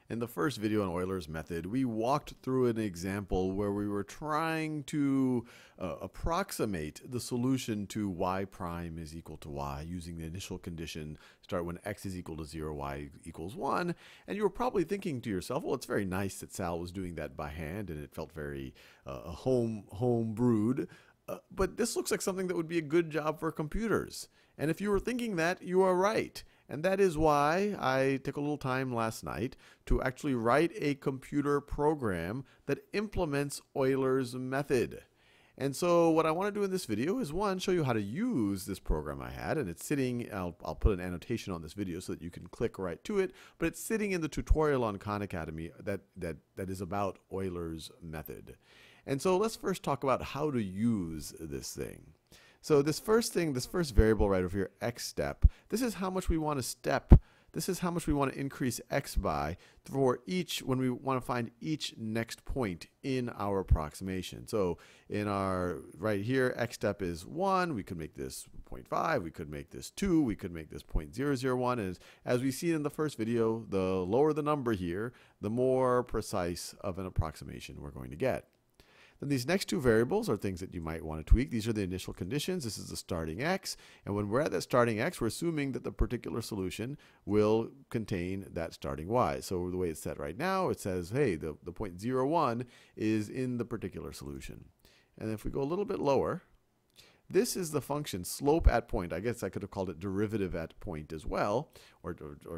In the first video on Euler's method, we walked through an example where we were trying to approximate the solution to y prime is equal to y using the initial condition start when x is equal to 0, y equals 1. And you were probably thinking to yourself, well, it's very nice that Sal was doing that by hand and it felt very home brewed. But this looks like something that would be a good job for computers. And if you were thinking that, you are right. And that is why I took a little time last night to actually write a computer program that implements Euler's method. And so what I want to do in this video is, one, show you how to use this program I had, and it's sitting, I'll put an annotation on this video so that you can click right to it, but it's sitting in the tutorial on Khan Academy that is about Euler's method. And so let's first talk about how to use this thing. So this first variable right over here, x step, this is how much we want to step. This is how much we want to increase x by for each, when we want to find each next point in our approximation. So in our, right here, x step is 1. We could make this 0.5. We could make this 2. We could make this 0.001. And as we see in the first video, the lower the number here, the more precise of an approximation we're going to get. Then these next two variables are things that you might want to tweak. These are the initial conditions. This is the starting x. And when we're at that starting x, we're assuming that the particular solution will contain that starting y. So the way it's set right now, it says, hey, the 0.01 is in the particular solution. And if we go a little bit lower, this is the function slope at point. I guess I could have called it derivative at point as well, or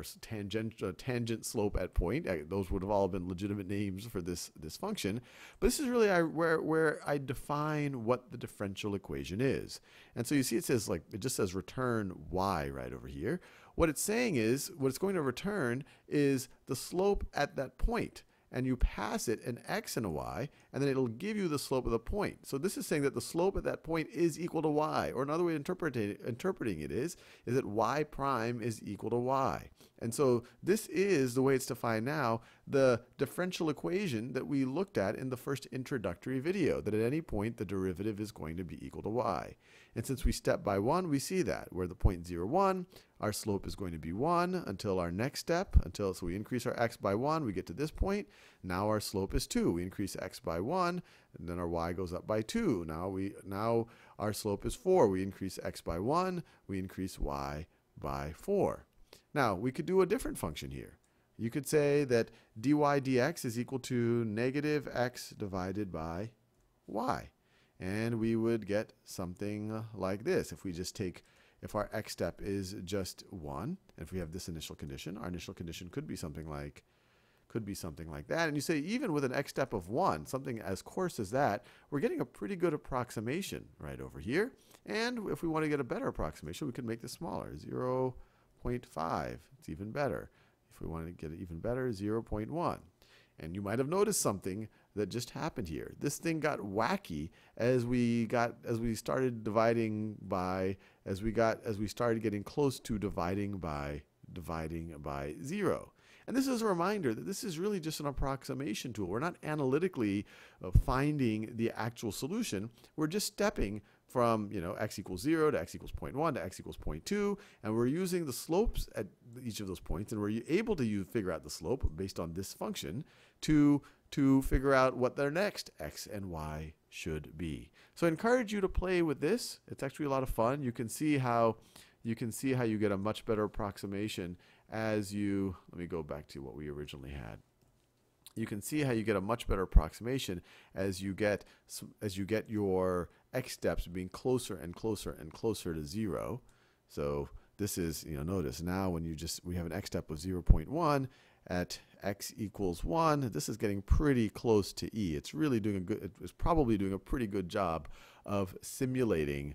tangent slope at point. Those would have all been legitimate names for this function. But this is really where I define what the differential equation is. And so you see it says, like, it just says return y right over here. What it's saying is, what it's going to return is the slope at that point. And you pass it an x and a y, and then it'll give you the slope of the point. So this is saying that the slope at that point is equal to y. Or another way of interpreting it is that y prime is equal to y. And so this is the way it's defined now, the differential equation that we looked at in the first introductory video, that at any point the derivative is going to be equal to y. And since we step by 1, we see that, where the 0.01, our slope is going to be 1 until our next step, so we increase our x by 1, we get to this point. Now our slope is 2. We increase x by 1, and then our y goes up by 2. Now our slope is 4. We increase x by 1, we increase y by 4. Now, we could do a different function here. You could say that dy dx is equal to negative x divided by y. And we would get something like this. If we just take, if our x step is just 1, and if we have this initial condition, our initial condition could be something like that. And you say, even with an x step of 1, something as coarse as that, we're getting a pretty good approximation right over here. And if we want to get a better approximation, we could make this smaller, 0.5. It's even better. If we want to get it even better, 0.1. And you might have noticed something that just happened here. This thing got wacky as we started dividing by, as we started getting close to dividing by 0. And this is a reminder that this is really just an approximation tool. We're not analytically finding the actual solution. We're just stepping from, x equals 0 to x equals 0.1 to x equals 0.2, and we're using the slopes at each of those points, and we're able to figure out the slope based on this function to figure out what their next x and y should be. So I encourage you to play with this. It's actually a lot of fun. You can see how you get a much better approximation as you, let me go back to what we originally had. You can see how you get a much better approximation as you get your x steps being closer and closer and closer to 0. So this is, notice now when we have an x step of 0.1 at x equals 1, this is getting pretty close to e. It's really doing it's probably doing a pretty good job of simulating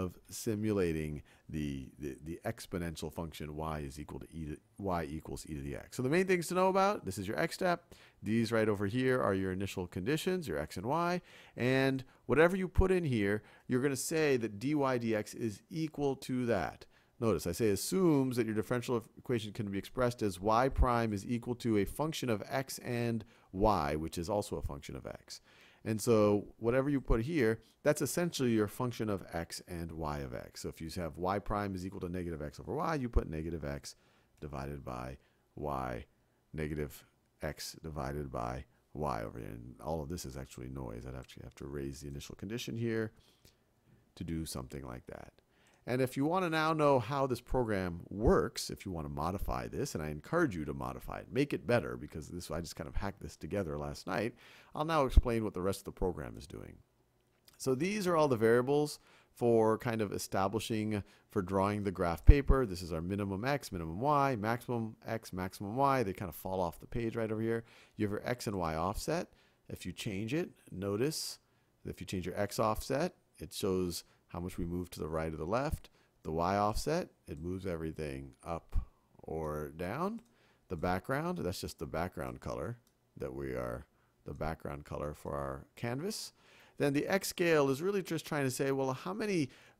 the exponential function y is equal to y equals e to the x. So the main things to know about, this is your x step. These right over here are your initial conditions, your x and y. And whatever you put in here, you're going to say that dy dx is equal to that. Notice I say assumes that your differential equation can be expressed as y prime is equal to a function of x and y, which is also a function of x. And so whatever you put here, that's essentially your function of x and y of x. So if you have y prime is equal to negative x over y, you put negative x divided by y, negative x divided by y over here. And all of this is actually noise. I'd actually have to raise the initial condition here to do something like that. And if you want to now know how this program works, if you want to modify this, and I encourage you to modify it, make it better, because I just kind of hacked this together last night, I'll now explain what the rest of the program is doing. So these are all the variables for kind of establishing, for drawing the graph paper. This is our minimum x, minimum y, maximum x, maximum y. They kind of fall off the page right over here. You have your x and y offset. If you change it, notice that if you change your x offset, it shows how much we move to the right or the left. The y offset, it moves everything up or down. The background, that's just the background color that we are, the background color for our canvas. Then the x scale is really just trying to say, well, how many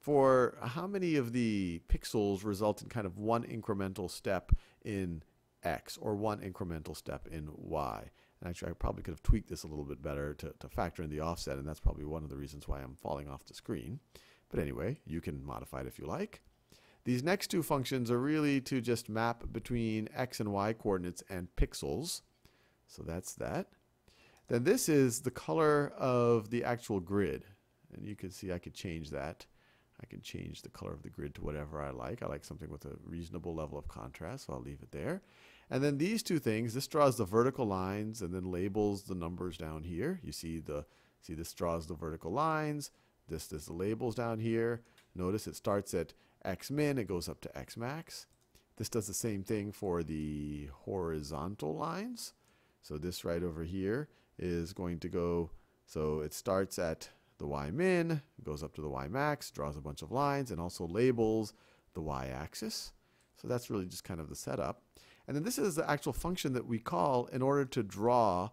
of the pixels result in kind of one incremental step in x or one incremental step in y. And actually, I probably could have tweaked this a little bit better to factor in the offset, and that's probably one of the reasons why I'm falling off the screen. But anyway, you can modify it if you like. These next two functions are really to just map between x and y coordinates and pixels. So that's that. Then this is the color of the actual grid. And you can see I could change that. I can change the color of the grid to whatever I like. I like something with a reasonable level of contrast, so I'll leave it there. And then these two things, this draws the vertical lines and then labels the numbers down here. You see this draws the vertical lines. This is the labels down here. Notice it starts at x min, it goes up to x max. This does the same thing for the horizontal lines. So this right over here is going to go, so it starts at the y min, goes up to the y max, draws a bunch of lines, and also labels the y axis. So that's really just kind of the setup. And then this is the actual function that we call in order to draw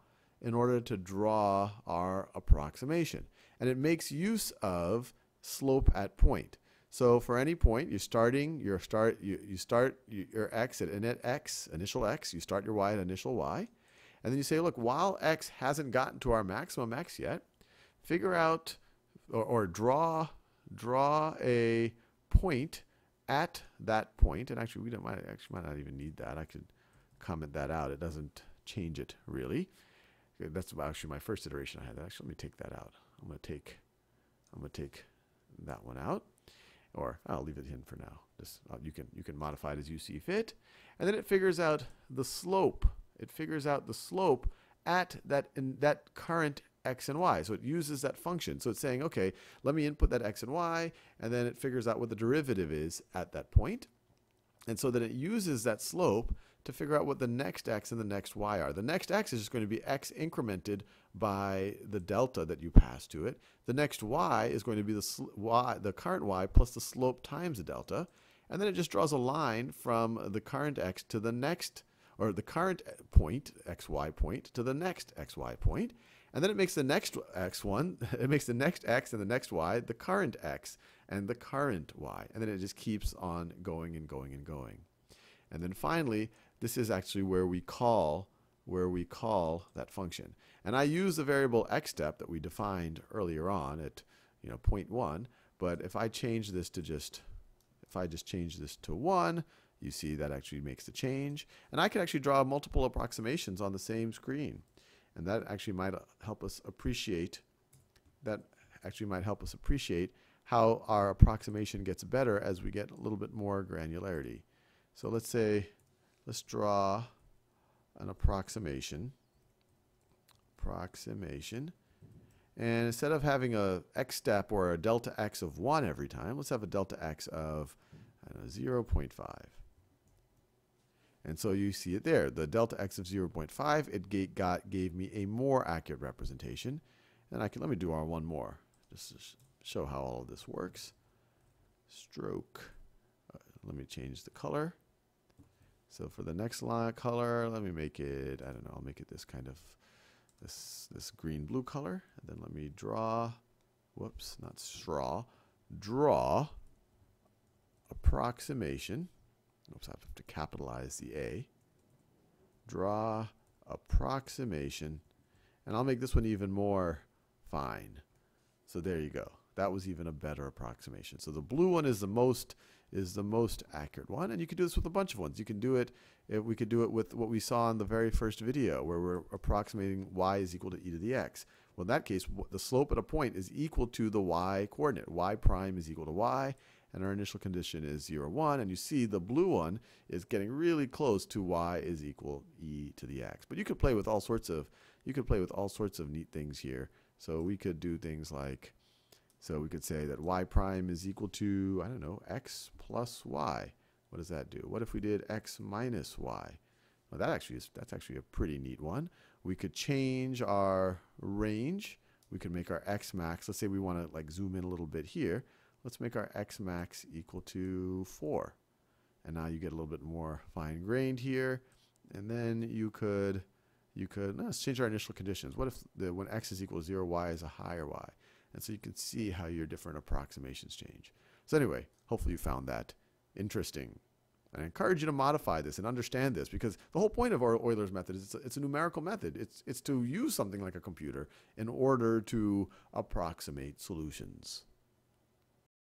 our approximation. And it makes use of slope at point. So for any point, you start your x at initial x, you start your y at initial y. And then you say, look, while x hasn't gotten to our maximum x yet, figure out or draw a point at that point. And actually, we might not even need that. I could comment that out. It doesn't change it really. That's actually my first iteration I had. Actually, let me take that out. I'm going to take that one out, or I'll leave it in for now. Just you can modify it as you see fit. And then it figures out the slope. It figures out the slope at that current x and y. So it uses that function. So it's saying, okay, let me input that x and y, and then it figures out what the derivative is at that point. And so then it uses that slope to figure out what the next x and the next y are. The next x is just going to be x incremented by the delta that you pass to it. The next y is going to be the current y plus the slope times the delta. And then it just draws a line from the current x to the next, or the current point, xy point, to the next xy point. And then it makes the next it makes the next x and the next y the current x and the current y. And then it just keeps on going and going and going. And then finally, this is actually where we call that function. And I use the variable x step that we defined earlier on at 0.1. But if I change this to if I just change this to 1, you see that actually makes the change. And I can actually draw multiple approximations on the same screen. And that actually might help us appreciate how our approximation gets better as we get a little bit more granularity. So let's draw an approximation. And instead of having a x step or a delta x of 1 every time, let's have a delta x of 0.5. And so you see it there. The delta x of 0.5, it gave me a more accurate representation. And let me do our one more, just to show how all of this works. Stroke. Let me change the color. So for the next line color, let me make it, I don't know, I'll make it this kind of, this green-blue color. And then let me draw, whoops, not straw, draw approximation. Oops, I have to capitalize the A. Draw approximation. And I'll make this one even more fine. So there you go. that was even a better approximation. So the blue one is the most accurate one, and you can do this with a bunch of ones. You can do it, we could do it with what we saw in the very first video, where we're approximating y is equal to e to the x. Well, in that case, the slope at a point is equal to the y coordinate. Y prime is equal to y, and our initial condition is 0, 1. And you see the blue one is getting really close to y is equal e to the x. But you could play with all sorts of neat things here. So we could do things like, so we could say that y prime is equal to, I don't know, x plus y. What does that do? What if we did x minus y? Well, that's actually a pretty neat one. We could change our range. We could make our x max. Let's say we want to like zoom in a little bit here. Let's make our x max equal to 4. And now you get a little bit more fine-grained here. And then let's change our initial conditions. What if when x is equal to 0, y is a higher y? And so you can see how your different approximations change. So anyway, hopefully you found that interesting. And I encourage you to modify this and understand this, because the whole point of our Euler's method is it's a numerical method. It's to use something like a computer in order to approximate solutions.